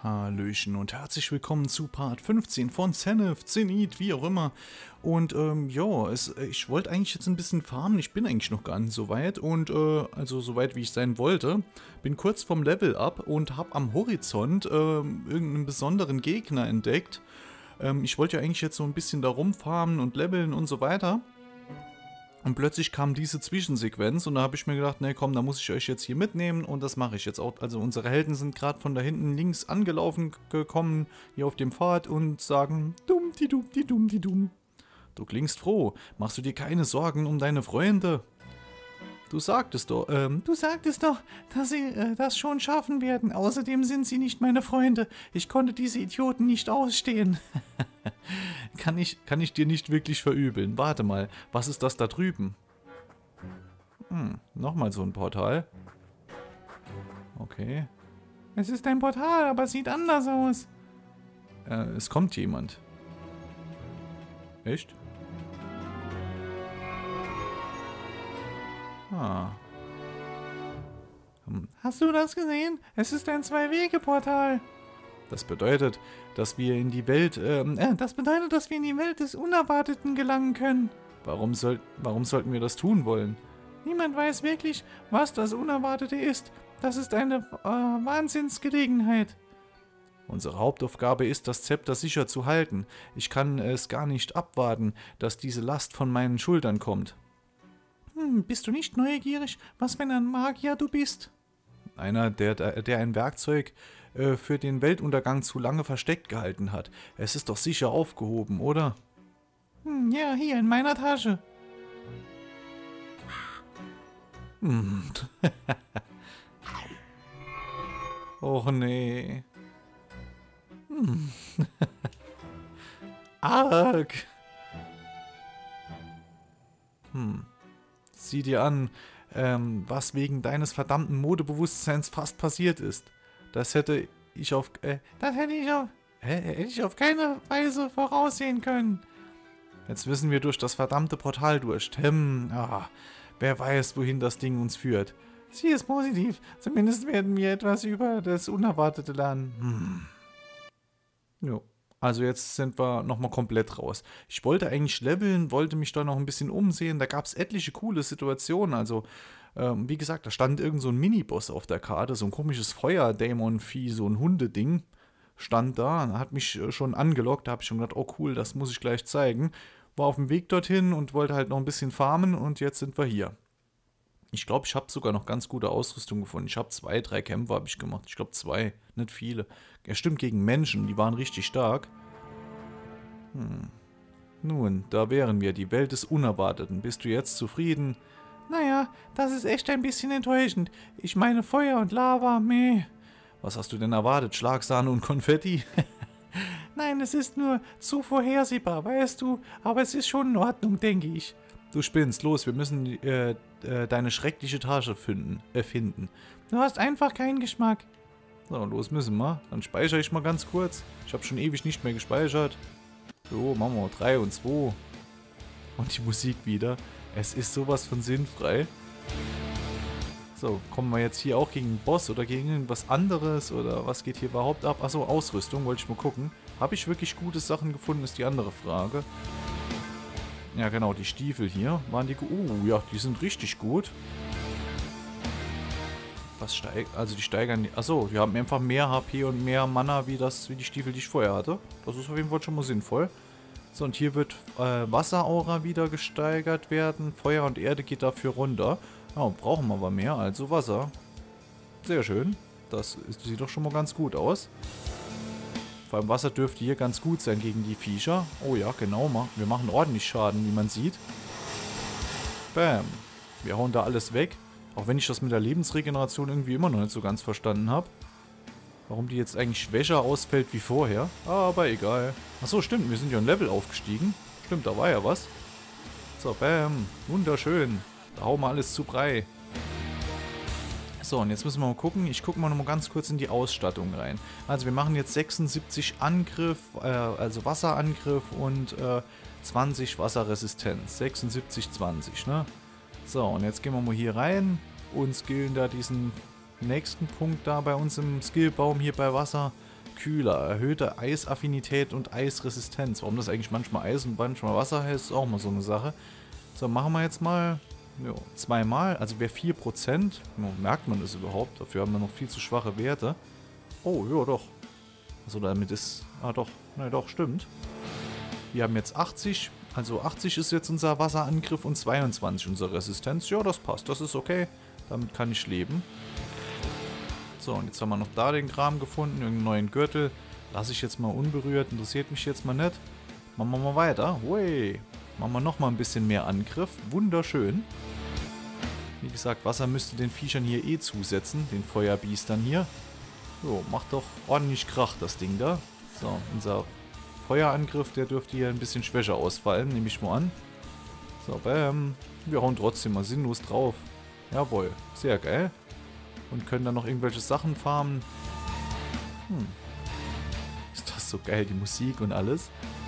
Hallöchen und herzlich willkommen zu Part 15 von Zenith, Zenith, wie auch immer. Und ja, ich wollte eigentlich jetzt ein bisschen farmen, ich bin eigentlich noch gar nicht so weit und also so weit wie ich sein wollte. Bin kurz vom Level up und habe am Horizont irgendeinen besonderen Gegner entdeckt. Ich wollte ja eigentlich jetzt so ein bisschen da rumfarmen und leveln und so weiter. Und plötzlich kam diese Zwischensequenz und da habe ich mir gedacht, ne komm, da muss ich euch jetzt hier mitnehmen und das mache ich jetzt auch. Also unsere Helden sind gerade von da hinten links angelaufen gekommen, hier auf dem Pfad und sagen, dumm. Du klingst froh, machst du dir keine Sorgen um deine Freunde? Du sagtest doch, dass sie das schon schaffen werden. Außerdem sind sie nicht meine Freunde. Ich konnte diese Idioten nicht ausstehen. Kann ich dir nicht wirklich verübeln. Warte mal, was ist das da drüben? Nochmal so ein Portal. Okay. Es ist ein Portal, aber es sieht anders aus. Es kommt jemand. Echt? Ah. Hast du das gesehen? Es ist ein Zwei-Wege-Portal. Das bedeutet, dass wir in die Welt, dass wir in die Welt des Unerwarteten gelangen können. Warum sollten wir das tun wollen? Niemand weiß wirklich, was das Unerwartete ist. Das ist eine Wahnsinnsgelegenheit. Unsere Hauptaufgabe ist, das Zepter sicher zu halten. Ich kann es gar nicht abwarten, dass diese Last von meinen Schultern kommt. Bist du nicht neugierig, was für ein Magier du bist? Einer, der ein Werkzeug für den Weltuntergang zu lange versteckt gehalten hat. Es ist doch sicher aufgehoben, oder? Ja, hier in meiner Tasche. Och nee. Arg. Sieh dir an, was wegen deines verdammten Modebewusstseins fast passiert ist. Das hätte ich auf keine Weise voraussehen können. Jetzt müssen wir durch das verdammte Portal durch. Wer weiß, wohin das Ding uns führt. Sie ist positiv. Zumindest werden wir etwas über das Unerwartete lernen. Jo. Also jetzt sind wir nochmal komplett raus. Ich wollte eigentlich leveln, wollte mich da noch ein bisschen umsehen. Da gab es etliche coole Situationen. Also, wie gesagt, da stand irgend so ein Miniboss auf der Karte. So ein komisches Feuerdämon-Vieh, so ein Hundeding stand da. Hat mich schon angelockt. Da habe ich schon gedacht, oh cool, das muss ich gleich zeigen. War auf dem Weg dorthin und wollte halt noch ein bisschen farmen. Und jetzt sind wir hier. Ich glaube, ich habe sogar noch ganz gute Ausrüstung gefunden. Ich habe 2, 3 Kämpfe habe ich gemacht. Ich glaube 2, nicht viele. Ja, stimmt, gegen Menschen, die waren richtig stark. Nun, da wären wir, die Welt des Unerwarteten. Bist du jetzt zufrieden? Naja, das ist echt ein bisschen enttäuschend. Ich meine Feuer und Lava, meh. Was hast du denn erwartet? Schlagsahne und Konfetti? Nein, es ist nur zu vorhersehbar, weißt du. Aber es ist schon in Ordnung, denke ich. Du spinnst, los, wir müssen deine schreckliche Tasche finden. Du hast einfach keinen Geschmack. So, los müssen wir. Dann speichere ich mal ganz kurz. Ich habe schon ewig nicht mehr gespeichert. So, machen wir 3 und 2. Und die Musik wieder. Es ist sowas von sinnfrei. So, kommen wir jetzt hier auch gegen einen Boss oder gegen irgendwas anderes? Oder was geht hier überhaupt ab? Achso, Ausrüstung, wollte ich mal gucken. Habe ich wirklich gute Sachen gefunden, ist die andere Frage. Ja genau, die Stiefel hier waren die... ja, die sind richtig gut. Was steigt... Also die steigern... Achso, die haben einfach mehr HP und mehr Mana wie die Stiefel, die ich vorher hatte. Das ist auf jeden Fall schon mal sinnvoll. So, und hier wird Wasseraura wieder gesteigert werden. Feuer und Erde geht dafür runter. Ja, brauchen wir aber mehr, also Wasser. Sehr schön. Das sieht doch schon mal ganz gut aus. Vor allem Wasser dürfte hier ganz gut sein gegen die Viecher. Oh ja, genau. Wir machen ordentlich Schaden, wie man sieht. Bam. Wir hauen da alles weg. Auch wenn ich das mit der Lebensregeneration irgendwie immer noch nicht so ganz verstanden habe. Warum die jetzt eigentlich schwächer ausfällt wie vorher. Aber egal. Achso, stimmt. Wir sind ja ein Level aufgestiegen. Stimmt, da war ja was. So, bam. Wunderschön. Da hauen wir alles zu Brei. So, und jetzt müssen wir mal gucken. Ich gucke mal noch mal ganz kurz in die Ausstattung rein. Also wir machen jetzt 76 Angriff, also Wasserangriff und 20 Wasserresistenz. 76, 20, ne? So, und jetzt gehen wir mal hier rein und skillen da diesen nächsten Punkt da bei uns im Skillbaum hier bei Wasser. Kühler, erhöhte Eisaffinität und Eisresistenz. Warum das eigentlich manchmal Eis und manchmal Wasser heißt, ist auch mal so eine Sache. So, machen wir jetzt mal zweimal. Also wäre 4%. Merkt man das überhaupt? Dafür haben wir noch viel zu schwache Werte. Oh, ja doch. Also damit ist... Ah doch, na doch, stimmt. Wir haben jetzt 80. Also 80 ist jetzt unser Wasserangriff und 22 unsere Resistenz. Ja, das passt. Das ist okay. Damit kann ich leben. So, und jetzt haben wir noch da den Kram gefunden. Irgendeinen neuen Gürtel. Lasse ich jetzt mal unberührt. Interessiert mich jetzt mal nicht. Machen wir mal weiter. Hui. Machen wir nochmal ein bisschen mehr Angriff. Wunderschön. Wie gesagt, Wasser müsste den Viechern hier eh zusetzen. Den Feuerbiestern hier. So, macht doch ordentlich Krach, das Ding da. So, unser Feuerangriff, der dürfte hier ein bisschen schwächer ausfallen, nehme ich mal an. So, bam. Wir hauen trotzdem mal sinnlos drauf. Jawohl, sehr geil. Und können dann noch irgendwelche Sachen farmen. Ist das so geil, die Musik und alles.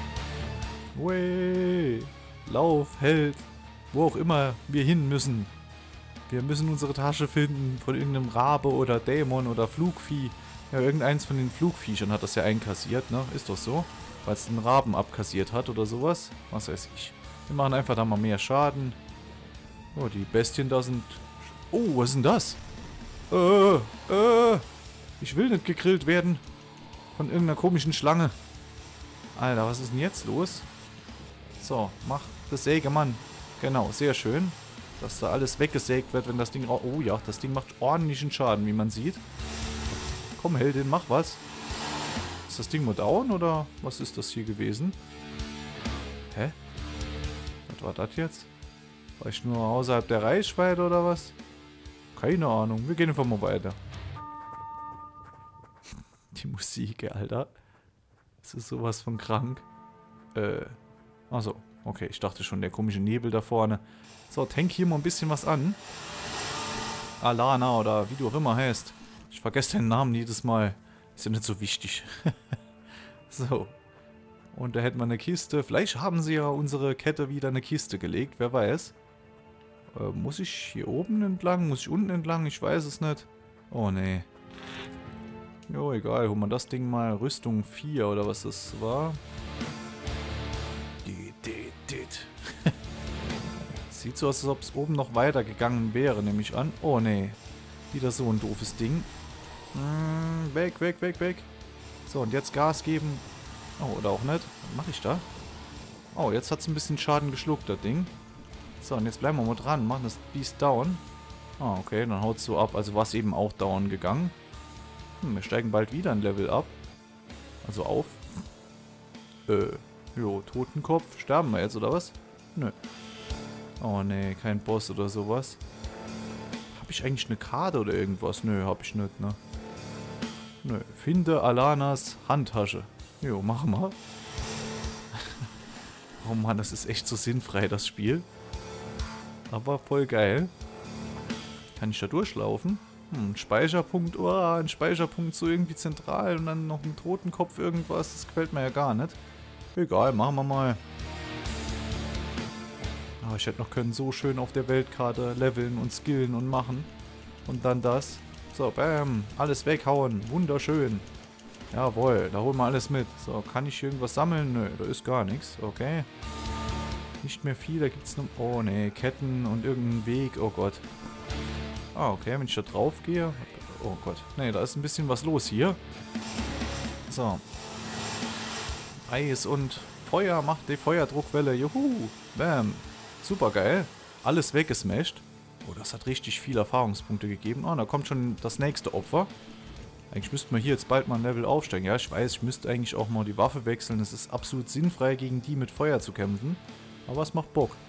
Wey, Lauf, Held, wo auch immer wir hin müssen. Wir müssen unsere Tasche finden von irgendeinem Rabe oder Dämon oder Flugvieh. Ja, irgendeins von den Flugviechern hat das ja einkassiert, ne? Ist doch so. Weil es den Raben abkassiert hat oder sowas. Was weiß ich. Wir machen einfach da mal mehr Schaden. Oh, die Bestien da sind... Oh, was ist denn das? Ich will nicht gegrillt werden. Von irgendeiner komischen Schlange. Alter, was ist denn jetzt los? So, mach das Sägemann. Genau, sehr schön. Dass da alles weggesägt wird, wenn das Ding raus... Oh ja, das Ding macht ordentlichen Schaden, wie man sieht. Komm, Heldin, mach was. Ist das Ding mal down, oder was ist das hier gewesen? Hä? Was war das jetzt? War ich nur außerhalb der Reichweite, oder was? Keine Ahnung. Wir gehen einfach mal weiter. Die Musik, Alter. Das ist sowas von krank. Achso. Okay, ich dachte schon, der komische Nebel da vorne. So, tank hier mal ein bisschen was an. Alana oder wie du auch immer heißt. Ich vergesse deinen Namen jedes Mal. Ist ja nicht so wichtig. So. Und da hätten wir eine Kiste. Vielleicht haben sie ja unsere Kette wieder eine Kiste gelegt. Wer weiß. Muss ich hier oben entlang? Muss ich unten entlang? Ich weiß es nicht. Oh, nee. Jo, egal. Holen wir das Ding mal. Rüstung 4 oder was das war. Sieht so aus, als ob es oben noch weiter gegangen wäre, nehme ich an. Oh, nee. Wieder so ein doofes Ding. Weg, weg, weg, weg. So, und jetzt Gas geben. Oh, oder auch nicht. Was mache ich da? Oh, jetzt hat es ein bisschen Schaden geschluckt, das Ding. So, und jetzt bleiben wir mal dran. Machen das Biest down. Ah, okay, dann haut es so ab. Also war es eben auch down gegangen. Wir steigen bald wieder ein Level ab. Also auf. Jo, Totenkopf. Sterben wir jetzt, oder was? Nö. Oh, nee, kein Boss oder sowas. Habe ich eigentlich eine Karte oder irgendwas? Nö, habe ich nicht, ne? Nö. Finde Alanas Handtasche. Jo, machen wir. Oh Mann, das ist echt so sinnfrei, das Spiel. Aber voll geil. Kann ich da durchlaufen? Ein Speicherpunkt. Oh, ein Speicherpunkt so irgendwie zentral und dann noch ein Totenkopf irgendwas. Das gefällt mir ja gar nicht. Egal, machen wir mal. Aber ich hätte noch können so schön auf der Weltkarte leveln und skillen und machen. Und dann das. So, bam. Alles weghauen. Wunderschön. Jawohl, da holen wir alles mit. So, kann ich hier irgendwas sammeln? Nö, da ist gar nichts. Okay. Nicht mehr viel, da gibt es nur... Oh, nee, Ketten und irgendeinen Weg. Oh Gott. Ah, okay, wenn ich da drauf gehe... Oh Gott. Nee, da ist ein bisschen was los hier. So. Eis und Feuer macht die Feuerdruckwelle. Juhu. Bam. Super geil. Alles weggesmashed. Oh, das hat richtig viele Erfahrungspunkte gegeben. Oh, da kommt schon das nächste Opfer. Eigentlich müssten wir hier jetzt bald mal ein Level aufsteigen. Ja, ich weiß, ich müsste eigentlich auch mal die Waffe wechseln. Es ist absolut sinnfrei, gegen die mit Feuer zu kämpfen. Aber es macht Bock.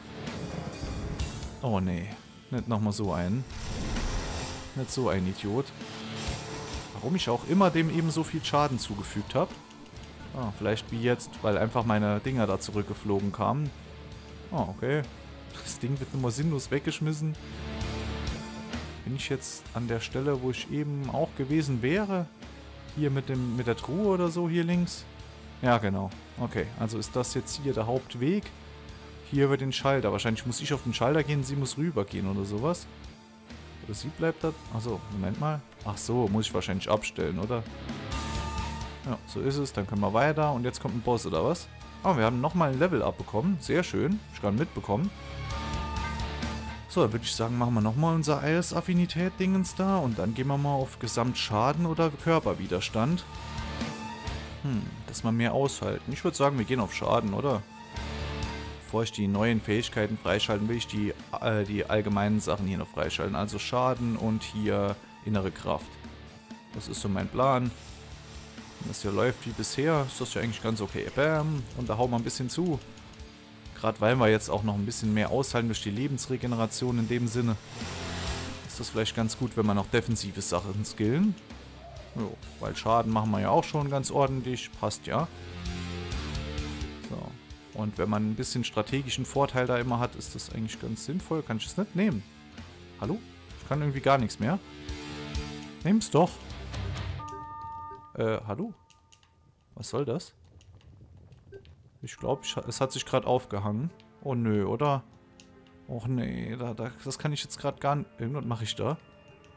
Oh, nee. Nicht nochmal so einen. Nicht so ein Idiot. Warum ich auch immer dem eben so viel Schaden zugefügt habe. Ah, vielleicht wie jetzt, weil einfach meine Dinger da zurückgeflogen kamen. Ah, okay. Das Ding wird immer sinnlos weggeschmissen. Bin ich jetzt an der Stelle, wo ich eben auch gewesen wäre? Hier mit der Truhe oder so, hier links? Ja, genau. Okay, also ist das jetzt hier der Hauptweg. Hier über den Schalter. Wahrscheinlich muss ich auf den Schalter gehen, sie muss rübergehen oder sowas. Oder sie bleibt da... Achso, Moment mal. Ach so, muss ich wahrscheinlich abstellen, oder? Ja, so ist es. Dann können wir weiter. Und jetzt kommt ein Boss, oder was? Oh, wir haben nochmal ein Level-Up bekommen. Sehr schön. Hab ich gerade mitbekommen. So, dann würde ich sagen, machen wir nochmal unser Eisaffinität-Dingens da. Und dann gehen wir mal auf Gesamtschaden oder Körperwiderstand. Dass wir mehr aushalten. Ich würde sagen, wir gehen auf Schaden, oder? Bevor ich die neuen Fähigkeiten freischalten, will ich die allgemeinen Sachen hier noch freischalten. Also Schaden und hier innere Kraft. Das ist so mein Plan. Wenn das hier läuft wie bisher, ist das ja eigentlich ganz okay. Bam. Und da hauen wir ein bisschen zu. Gerade weil wir jetzt auch noch ein bisschen mehr aushalten durch die Lebensregeneration in dem Sinne. Ist das vielleicht ganz gut, wenn wir noch defensive Sachen skillen. Jo, weil Schaden machen wir ja auch schon ganz ordentlich. Passt ja. So. Und wenn man ein bisschen strategischen Vorteil da immer hat, ist das eigentlich ganz sinnvoll. Kann ich es nicht nehmen? Hallo? Ich kann irgendwie gar nichts mehr. Nehm's doch. Hallo? Was soll das? Ich glaube, es hat sich gerade aufgehangen. Oh nö, oder? Och nee, das kann ich jetzt gerade gar nicht... Irgendwas mache ich da.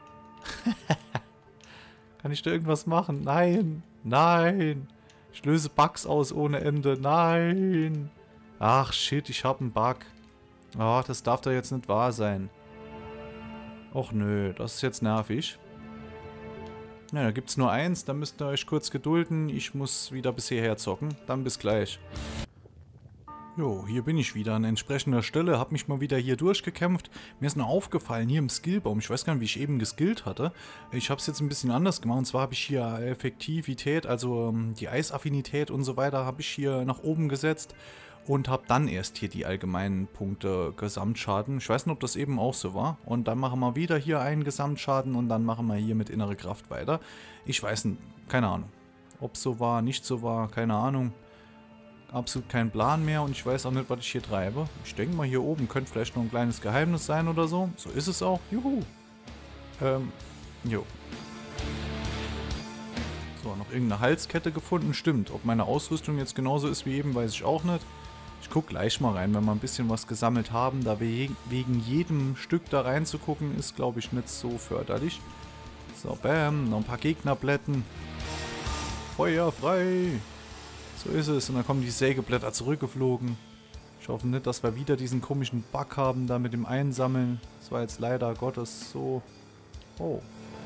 Kann ich da irgendwas machen? Nein! Nein! Ich löse Bugs aus ohne Ende. Nein! Ach shit, ich habe einen Bug. Ach, das darf doch jetzt nicht wahr sein. Och nö, das ist jetzt nervig. Ja, da gibt es nur eins, da müsst ihr euch kurz gedulden. Ich muss wieder bis hierher zocken. Dann bis gleich. Jo, hier bin ich wieder an entsprechender Stelle, habe mich mal wieder hier durchgekämpft. Mir ist nur aufgefallen, hier im Skillbaum, ich weiß gar nicht, wie ich eben geskillt hatte. Ich habe es jetzt ein bisschen anders gemacht, und zwar habe ich hier Effektivität, also die Eisaffinität und so weiter, habe ich hier nach oben gesetzt. Und habe dann erst hier die allgemeinen Punkte Gesamtschaden. Ich weiß nicht, ob das eben auch so war. Und dann machen wir wieder hier einen Gesamtschaden und dann machen wir hier mit innere Kraft weiter. Ich weiß nicht, keine Ahnung. Ob es so war, nicht so war, keine Ahnung. Absolut kein Plan mehr und ich weiß auch nicht, was ich hier treibe. Ich denke mal, hier oben könnte vielleicht noch ein kleines Geheimnis sein oder so. So ist es auch. Juhu. Jo. So, noch irgendeine Halskette gefunden. Stimmt. Ob meine Ausrüstung jetzt genauso ist wie eben, weiß ich auch nicht. Ich gucke gleich mal rein, wenn wir ein bisschen was gesammelt haben. Da wegen jedem Stück da reinzugucken, ist, glaube ich, nicht so förderlich. So, bam. Noch ein paar Gegnerblätten. Feuer frei. So ist es. Und dann kommen die Sägeblätter zurückgeflogen. Ich hoffe nicht, dass wir wieder diesen komischen Bug haben, da mit dem Einsammeln. Das war jetzt leider Gottes so... Oh.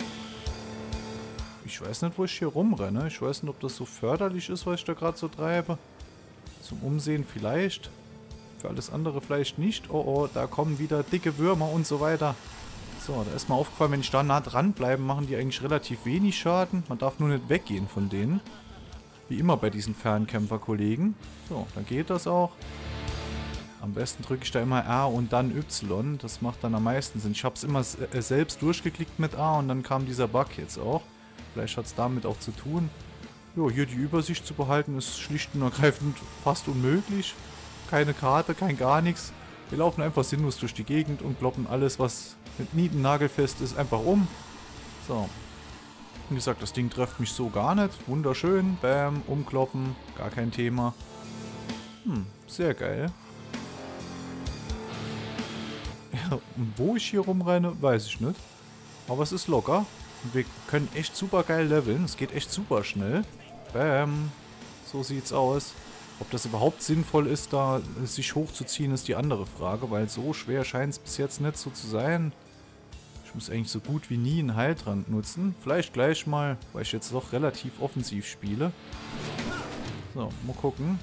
Ich weiß nicht, wo ich hier rumrenne. Ich weiß nicht, ob das so förderlich ist, was ich da gerade so treibe. Zum Umsehen vielleicht. Für alles andere vielleicht nicht. Oh, oh, da kommen wieder dicke Würmer und so weiter. So, da ist mir aufgefallen, wenn ich da nah dran bleibe, machen die eigentlich relativ wenig Schaden. Man darf nur nicht weggehen von denen. Wie immer bei diesen Fernkämpfer-Kollegen. So, dann geht das auch. Am besten drücke ich da immer R und dann Y. Das macht dann am meisten Sinn. Ich habe es immer selbst durchgeklickt mit A und dann kam dieser Bug jetzt auch. Vielleicht hat es damit auch zu tun. Jo, hier die Übersicht zu behalten ist schlicht und ergreifend fast unmöglich. Keine Karte, kein gar nichts. Wir laufen einfach sinnlos durch die Gegend und kloppen alles, was mit nieten-nagelfest ist, einfach um. So. Wie gesagt, das Ding trifft mich so gar nicht. Wunderschön. Bam, umkloppen. Gar kein Thema. Sehr geil. Ja, und wo ich hier rumrenne, weiß ich nicht. Aber es ist locker. Und wir können echt super geil leveln. Es geht echt super schnell. Bam. So sieht's aus. Ob das überhaupt sinnvoll ist, da sich hochzuziehen, ist die andere Frage. Weil so schwer scheint es bis jetzt nicht so zu sein. Ich muss eigentlich so gut wie nie einen Heiltrank nutzen. Vielleicht gleich mal, weil ich jetzt doch relativ offensiv spiele. So, mal gucken.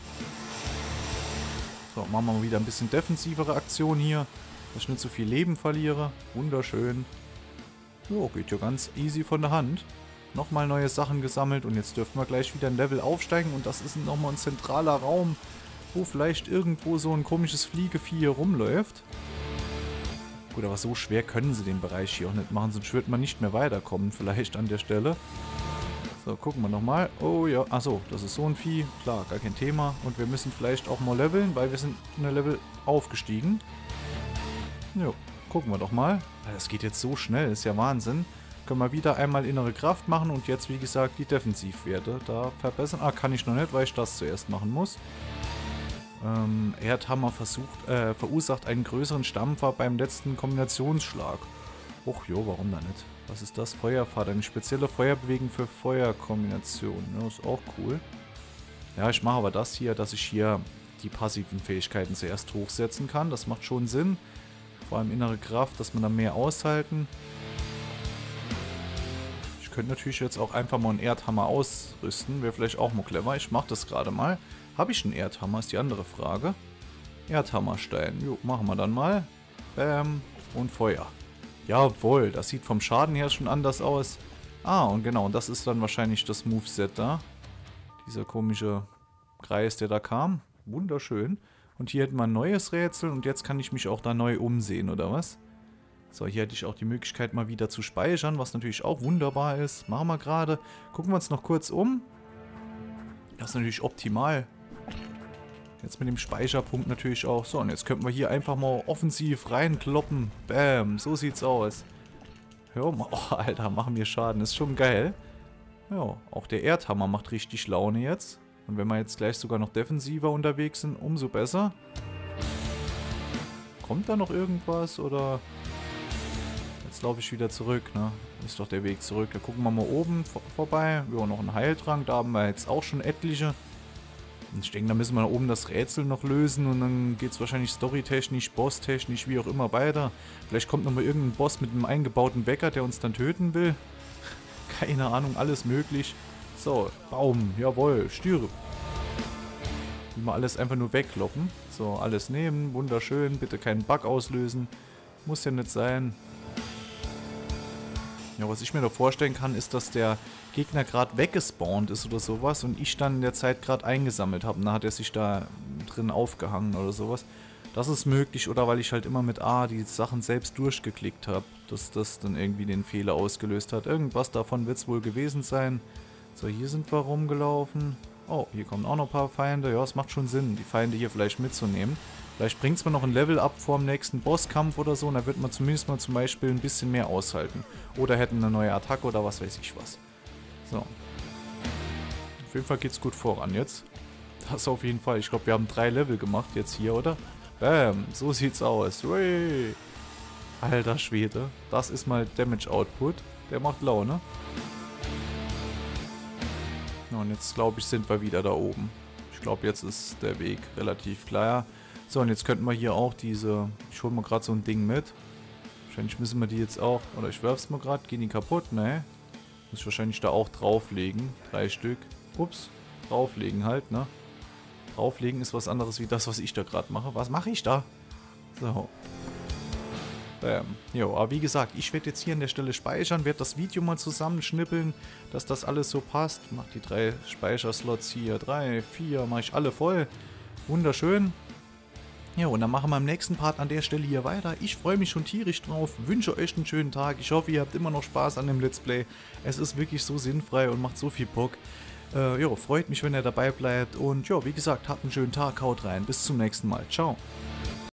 So, machen wir mal wieder ein bisschen defensivere Aktion hier. Dass ich nicht so viel Leben verliere. Wunderschön. Jo, geht ja ganz easy von der Hand. Nochmal neue Sachen gesammelt und jetzt dürfen wir gleich wieder ein Level aufsteigen. Und das ist nochmal ein zentraler Raum, wo vielleicht irgendwo so ein komisches Fliegevieh hier rumläuft. Gut, aber so schwer können sie den Bereich hier auch nicht machen, sonst wird man nicht mehr weiterkommen vielleicht an der Stelle. So, gucken wir nochmal. Oh ja, achso, das ist so ein Vieh. Klar, gar kein Thema. Und wir müssen vielleicht auch mal leveln, weil wir sind eine Level aufgestiegen. Jo, gucken wir doch mal. Das geht jetzt so schnell, ist ja Wahnsinn. Können wir wieder einmal innere Kraft machen und jetzt, wie gesagt, die Defensivwerte da verbessern. Ah, kann ich noch nicht, weil ich das zuerst machen muss. Erdhammer verursacht einen größeren Stampfer beim letzten Kombinationsschlag. Och jo, warum da nicht? Was ist das? Feuerpfad. Eine spezielle Feuerbewegung für Feuerkombinationen. Ja, ist auch cool. Ja, ich mache aber das hier, dass ich hier die passiven Fähigkeiten zuerst hochsetzen kann. Das macht schon Sinn. Vor allem innere Kraft, dass man da mehr aushalten. Ich könnte natürlich jetzt auch einfach mal einen Erdhammer ausrüsten. Wäre vielleicht auch mal clever. Ich mache das gerade mal. Habe ich einen Erdhammer, ist die andere Frage. Erdhammerstein. Jo, machen wir dann mal. Bam. Und Feuer. Jawohl, das sieht vom Schaden her schon anders aus. Ah, und genau, das ist dann wahrscheinlich das Moveset da. Dieser komische Kreis, der da kam. Wunderschön. Und hier hätten wir ein neues Rätsel und jetzt kann ich mich auch da neu umsehen, oder was? So, hier hätte ich auch die Möglichkeit mal wieder zu speichern, was natürlich auch wunderbar ist. Machen wir gerade. Gucken wir uns noch kurz um. Das ist natürlich optimal. Jetzt mit dem Speicherpunkt natürlich auch. So, und jetzt könnten wir hier einfach mal offensiv reinkloppen. Bam, so sieht's aus. Hör mal, oh, Alter, machen wir Schaden. Ist schon geil. Ja, auch der Erdhammer macht richtig Laune jetzt. Und wenn wir jetzt gleich sogar noch defensiver unterwegs sind, umso besser. Kommt da noch irgendwas oder... Jetzt laufe ich wieder zurück, ne? Ist doch der Weg zurück. Da gucken wir mal oben vorbei. Ja, noch ein Heiltrank. Da haben wir jetzt auch schon etliche. Und ich denke, da müssen wir da oben das Rätsel noch lösen. Und dann geht es wahrscheinlich storytechnisch, bosstechnisch, wie auch immer weiter. Vielleicht kommt nochmal irgendein Boss mit einem eingebauten Wecker, der uns dann töten will. Keine Ahnung, alles möglich. So, Baum. Jawohl, stirb. Mal alles einfach nur wegkloppen. So, alles nehmen. Wunderschön. Bitte keinen Bug auslösen. Muss ja nicht sein. Ja, was ich mir da vorstellen kann, ist, dass der Gegner gerade weggespawnt ist oder sowas und ich dann in der Zeit gerade eingesammelt habe. Und dann hat er sich da drin aufgehangen oder sowas. Das ist möglich oder weil ich halt immer mit A die Sachen selbst durchgeklickt habe, dass das dann irgendwie den Fehler ausgelöst hat. Irgendwas davon wird es wohl gewesen sein. So, hier sind wir rumgelaufen. Oh, hier kommen auch noch ein paar Feinde. Ja, es macht schon Sinn, die Feinde hier vielleicht mitzunehmen. Vielleicht bringt es mir noch ein Level ab vor dem nächsten Bosskampf oder so. Und da wird man zumindest mal zum Beispiel ein bisschen mehr aushalten. Oder hätten eine neue Attacke oder was weiß ich was. So. Auf jeden Fall geht's gut voran jetzt. Das auf jeden Fall. Ich glaube, wir haben 3 Level gemacht jetzt hier, oder? Bam, so sieht's aus. Ui. Alter Schwede. Das ist mal Damage Output. Der macht Laune. Ja, und jetzt, glaube ich, sind wir wieder da oben. Ich glaube, jetzt ist der Weg relativ klar. So, und jetzt könnten wir hier auch diese... Ich hole mal gerade so ein Ding mit. Wahrscheinlich müssen wir die jetzt auch... Oder ich werfe es mal gerade. Gehen die kaputt? Ne. Muss ich wahrscheinlich da auch drauflegen. 3 Stück. Ups. Drauflegen halt, ne. Drauflegen ist was anderes wie das, was ich da gerade mache. Was mache ich da? So. Bam. Jo, aber wie gesagt, ich werde jetzt hier an der Stelle speichern, werde das Video mal zusammenschnippeln, dass das alles so passt. Mach die 3 Speicherslots hier. 3, 4, mache ich alle voll. Wunderschön. Ja, und dann machen wir im nächsten Part an der Stelle hier weiter. Ich freue mich schon tierisch drauf, wünsche euch einen schönen Tag. Ich hoffe, ihr habt immer noch Spaß an dem Let's Play. Es ist wirklich so sinnfrei und macht so viel Bock. Jo, freut mich, wenn ihr dabei bleibt. Und ja, wie gesagt, habt einen schönen Tag, haut rein. Bis zum nächsten Mal. Ciao.